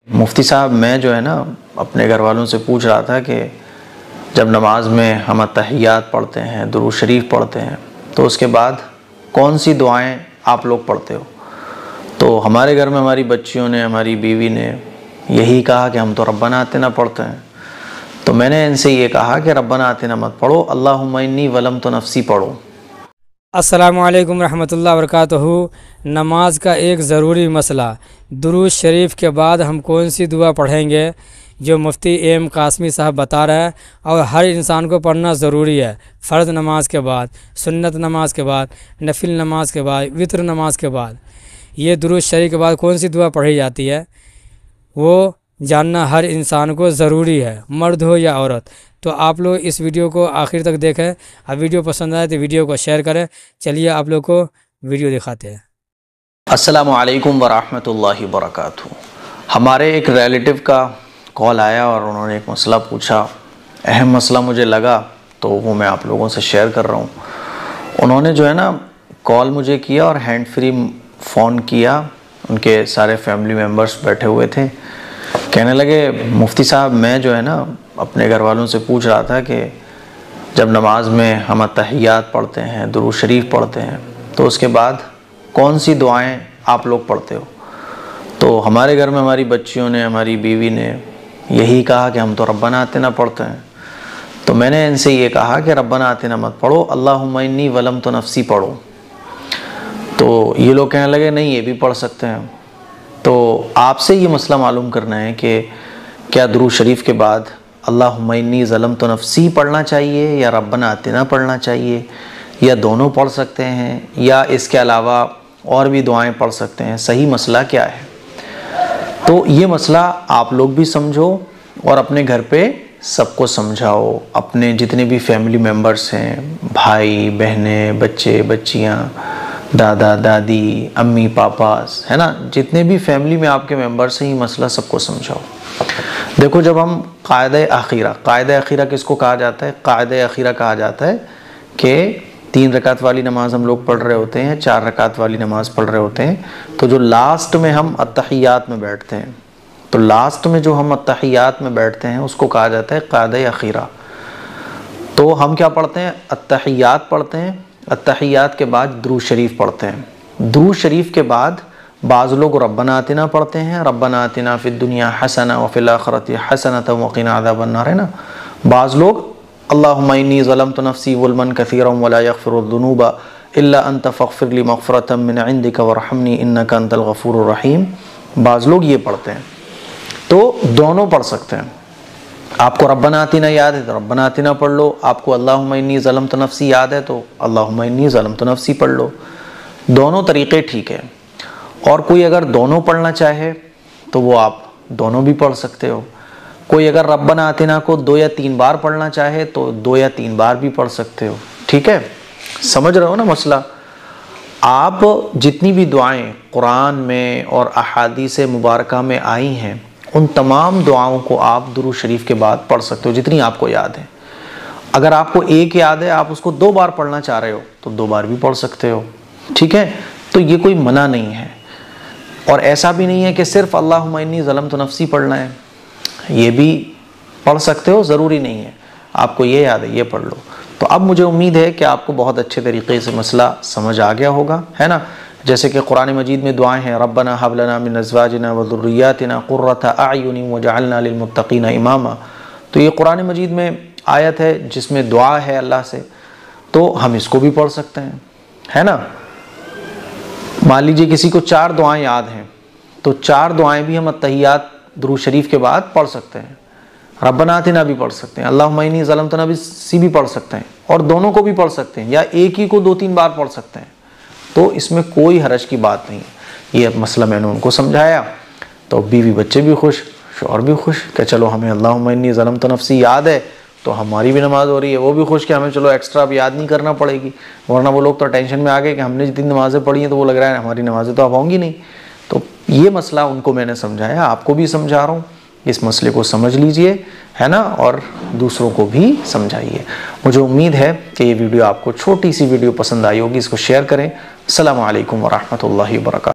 मुफ्ती साहब, मैं जो है ना अपने घर वालों से पूछ रहा था कि जब नमाज में हम अत्तहियात पढ़ते हैं, दुरूद शरीफ पढ़ते हैं, तो उसके बाद कौन सी दुआएं आप लोग पढ़ते हो। तो हमारे घर में हमारी बच्चियों ने, हमारी बीवी ने यही कहा कि हम तो रब्बना आतिना पढ़ते हैं। तो मैंने इनसे ये कहा कि रब्बना आतिना मत पढ़ो, अल्लाहुम्मा इन्नी वलमतु नफ्सी पढ़ो। अस्सलामुअलैकुम रहमतुल्लाहि व बरकातहू। नमाज का एक ज़रूरी मसला, दुरूद शरीफ के बाद हम कौन सी दुआ पढ़ेंगे, जो मुफ्ती एम कासमी साहब बता रहे हैं। और हर इंसान को पढ़ना ज़रूरी है। फ़र्ज़ नमाज के बाद, सुन्नत नमाज के बाद, नफिल नमाज के बाद, वितर नमाज के बाद, ये दुरूद शरीफ के बाद कौन सी दुआ पढ़ी जाती है, वो जानना हर इंसान को ज़रूरी है, मर्द हो या औरत। तो आप लोग इस वीडियो को आखिर तक देखें। अब वीडियो पसंद आए तो वीडियो को शेयर करें। चलिए आप लोग को वीडियो दिखाते हैं। अस्सलामु अलैकुम वरहमतुल्लाहि वबरकातुहू। हमारे एक रिलेटिव का कॉल आया और उन्होंने एक मसला पूछा। अहम मसला मुझे लगा तो वो मैं आप लोगों से शेयर कर रहा हूँ। उन्होंने जो है ना कॉल मुझे किया और हैंड फ्री फ़ोन किया। उनके सारे फैमिली मेम्बर्स बैठे हुए थे। कहने लगे, मुफ्ती साहब, मैं जो है ना अपने घर वालों से पूछ रहा था कि जब नमाज में हम अत्तहियात पढ़ते हैं, दुरूद शरीफ पढ़ते हैं, तो उसके बाद कौन सी दुआएं आप लोग पढ़ते हो। तो हमारे घर में हमारी बच्चियों ने, हमारी बीवी ने यही कहा कि हम तो रब्बना आतिना पढ़ते हैं। तो मैंने इनसे ये कहा कि रब्बना आतिना मत पढ़ो, अल्लाहुम्मा इन्नी वलमतु नफ्सी पढ़ो। तो ये लोग कहने लगे, नहीं, ये भी पढ़ सकते हैं। तो आपसे ये मसला मालूम करना है कि क्या दुरूद शरीफ के बाद अल्लाहुम्मा इन्नी ज़लमतु नफ्सी पढ़ना चाहिए या रब्बना आतिना पढ़ना चाहिए, या दोनों पढ़ सकते हैं, या इसके अलावा और भी दुआएं पढ़ सकते हैं। सही मसला क्या है। तो ये मसला आप लोग भी समझो और अपने घर पे सबको समझाओ। अपने जितने भी फैमिली मेम्बर्स हैं, भाई बहनें, बच्चे बच्चियाँ, दादा दादी, अम्मी पापा, है ना, जितने भी फैमिली में आपके मेंबर्स हैं, ये मसला सबको समझाओ। देखो, जब हम क़ायदा अखीरा किसको कहा जाता है। क़ायदा अखीरा कहा जाता है कि 3 रकात वाली नमाज हम लोग पढ़ रहे होते हैं, 4 रकात वाली नमाज पढ़ रहे होते हैं, तो जो लास्ट में हम अत्तहियात में बैठते हैं, तो लास्ट में जो हम अत्तहियात में बैठते हैं उसको कहा जाता है क़ायदा अखीरा। तो हम क्या पढ़ते हैं, अत्तहियात पढ़ते हैं। अत्तहियात के बाद दुरूद शरीफ पढ़ते हैं। दुरूद शरीफ के बाद बाज़ लोग रब्बना आतिना पढ़ते हैं, रब्बना आतिना फिद दुनिया हसना व फिल आखिरति हसनतन व क़िना अज़ाबन्नार, है ना। बाज़ लोग अल्लाहुम्मा इन्नी ज़लमतु नफ्सी ज़ुल्मन कसीरन व ला यग़फ़िरुज़्ज़ुनूबा इल्ला अंत फ़ग़फ़िर ली मग़फ़िरतम मिन इंदिक वरहमनी इन्नका अंतल गफ़ूरुर रहीम। बाज़ लोग ये पढ़ते हैं। तो दोनों पढ़ सकते हैं। आपको रब्बना आतिना याद है तो रब्बना आतिना पढ़ लो। आपको अल्लाहुम्मा इन्नी ज़लमतु नफ्सी याद है तो अल्लाहुम्मा इन्नी ज़लमतु नफ्सी पढ़ लो। दोनों तरीक़े ठीक है। और कोई अगर दोनों पढ़ना चाहे तो वो आप दोनों भी पढ़ सकते हो। कोई अगर रब्बना आतिना को 2 या 3 बार पढ़ना चाहे तो 2 या 3 बार भी पढ़ सकते हो। ठीक है, समझ रहे हो ना मसला। आप जितनी भी दुआएं कुरान में और अहादीस मुबारका में आई हैं, उन तमाम दुआओं को आप दुरूद शरीफ के बाद पढ़ सकते हो, जितनी आपको याद है। अगर आपको एक याद है, आप उसको 2 बार पढ़ना चाह रहे हो तो 2 बार भी पढ़ सकते हो। ठीक है, तो ये कोई मना नहीं है। और ऐसा भी नहीं है कि सिर्फ अल्लाहुम्मा इन्नी ज़लमतु नफ्सी पढ़ना है, ये भी पढ़ सकते हो, ज़रूरी नहीं है। आपको ये याद है, ये पढ़ लो। तो अब मुझे उम्मीद है कि आपको बहुत अच्छे तरीके से मसला समझ आ गया होगा, है ना। जैसे कि कुरान मजीद में दुआएं हैं, रब्बना हब लना मिन अज़वाजिना व ज़ुर्रिय्यातिना क़ुर्रता अअयुनिन वजअलना लिलमुत्तक़ीना इमामा। तो ये कुरान मजीद में आयत है जिसमें दुआ है अल्लाह से, तो हम इसको भी पढ़ सकते हैं, है ना। मान लीजिए किसी को 4 दुआएं याद हैं, तो 4 दुआएं भी हम अत्तहियात दुरूद शरीफ के बाद पढ़ सकते हैं। रब्बना आतिना भी पढ़ सकते हैं, अल्लाहुम्मा इन्नी ज़लमतु नफ्सी भी पढ़ सकते हैं, और दोनों को भी पढ़ सकते हैं, या एक ही को 2-3 बार पढ़ सकते हैं। तो इसमें कोई हरज की बात नहीं है। ये मसला मैंने उनको समझाया, तो बीवी बच्चे भी खुश, शौहर भी खुश कि चलो हमें अल्लाहुम्मा इन्नी ज़लमतु नफ्सी याद है तो हमारी भी नमाज हो रही है। वो भी खुश कि हमें चलो एक्स्ट्रा अब याद नहीं करना पड़ेगी, वरना वो लोग तो टेंशन में आ गए कि हमने जितनी नमाज़ें पढ़ी हैं तो वो लग रहा है हमारी नमाज़ें तो अब होंगी नहीं। तो ये मसला उनको मैंने समझाया, आपको भी समझा रहा हूँ। इस मसले को समझ लीजिए, है ना, और दूसरों को भी समझाइए। मुझे उम्मीद है कि ये वीडियो आपको, छोटी सी वीडियो पसंद आई होगी। इसको शेयर करें। अस्सलामु अलैकुम वरहमतुल्लाहि वबरकातुहू।